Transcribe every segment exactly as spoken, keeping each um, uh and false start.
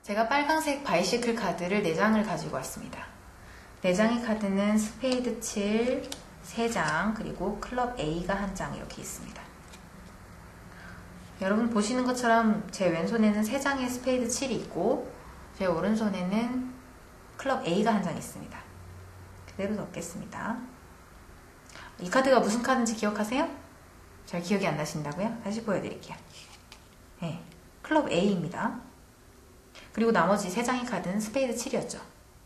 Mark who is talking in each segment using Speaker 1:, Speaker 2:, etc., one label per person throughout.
Speaker 1: 제가 빨간색 바이시클 카드를 네 장을 가지고 왔습니다. 네 장의 카드는 스페이드 칠 세 장, 그리고 클럽 A가 한 장 이렇게 있습니다. 여러분 보시는 것처럼 제 왼손에는 세 장의 스페이드 칠이 있고 제 오른손에는 클럽 A가 한 장 있습니다. 그대로 넣겠습니다. 이 카드가 무슨 카드인지 기억하세요? 잘 기억이 안 나신다고요? 다시 보여드릴게요. 네, 클럽 A입니다. 그리고 나머지 세 장의 카드는 스페이드 칠이었죠.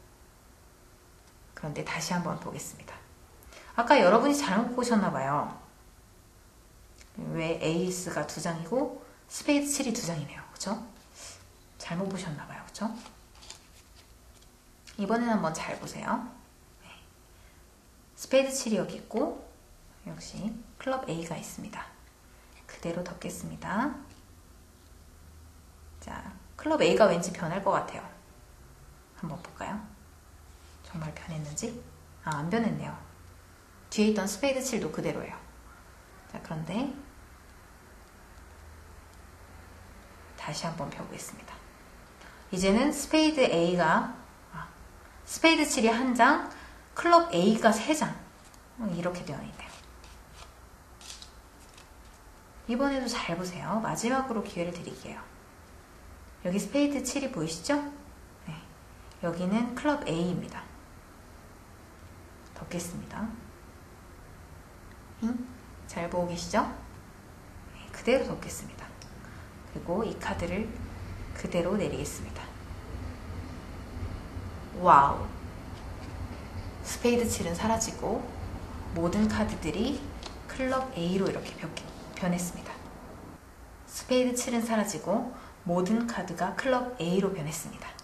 Speaker 1: 그런데 다시 한번 보겠습니다. 아까 여러분이 잘못 보셨나봐요. 왜 에이스가 두 장이고 스페이드 칠이 두 장이네요. 그쵸? 잘못 보셨나봐요. 그쵸? 이번엔 한번 잘 보세요. 네. 스페이드 칠이 여기 있고 역시 클럽 A가 있습니다. 그대로 덮겠습니다. 자, 클럽 A가 왠지 변할 것 같아요. 한번 볼까요? 정말 변했는지? 아, 안 변했네요. 뒤에 있던 스페이드 칠도 그대로예요. 자, 그런데 다시 한번 펴보겠습니다. 이제는 스페이드 A가 아, 스페이드 칠이 한 장, 클럽 A가 세 장 이렇게 되어 있네요. 이번에도 잘 보세요. 마지막으로 기회를 드릴게요. 여기 스페이드 칠이 보이시죠? 네. 여기는 클럽 A입니다. 덮겠습니다. 응? 잘 보고 계시죠? 네, 그대로 덮겠습니다. 그리고 이 카드를 그대로 내리겠습니다. 와우! 스페이드 칠은 사라지고 모든 카드들이 클럽 A로 이렇게 변했습니다. 스페이드 칠은 사라지고 모든 카드가 클럽 A로 변했습니다.